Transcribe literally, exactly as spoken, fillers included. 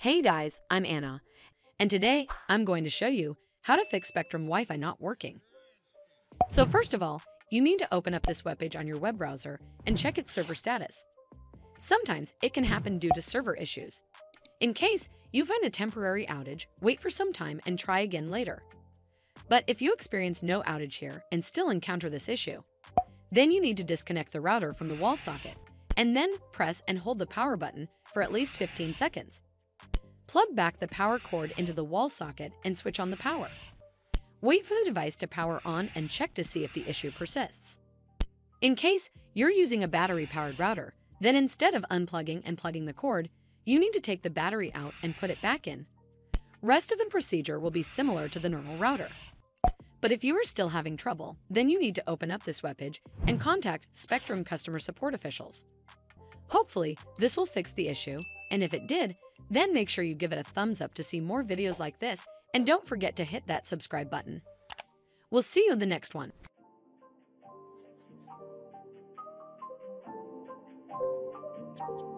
Hey guys, I'm Anna, and today I'm going to show you how to fix Spectrum Wi-Fi not working. So first of all, you need to open up this webpage on your web browser and check its server status. Sometimes it can happen due to server issues. In case you find a temporary outage, wait for some time and try again later. But if you experience no outage here and still encounter this issue, then you need to disconnect the router from the wall socket and then press and hold the power button for at least fifteen seconds. Plug back the power cord into the wall socket and switch on the power. Wait for the device to power on and check to see if the issue persists. In case you're using a battery-powered router, then instead of unplugging and plugging the cord, you need to take the battery out and put it back in. Rest of the procedure will be similar to the normal router. But if you are still having trouble, then you need to open up this webpage and contact Spectrum customer support officials. Hopefully, this will fix the issue, and if it did, then make sure you give it a thumbs up to see more videos like this, and don't forget to hit that subscribe button. We'll see you in the next one. You